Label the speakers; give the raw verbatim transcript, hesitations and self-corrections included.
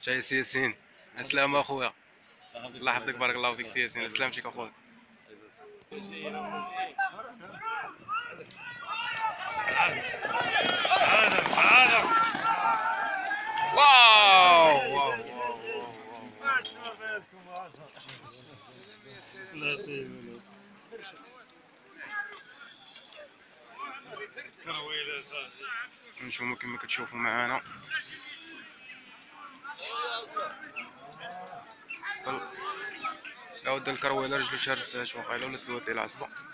Speaker 1: شاي سي ياسين. السلام اخويا. الله يحفظك، بارك الله فيك سي ياسين. سلامتك اخويا. واو واو واو نشوفوا كما كتشوفوا معانا لا ود الكرويله رجلو شارسات واقيلا ولا ثلث العصبه.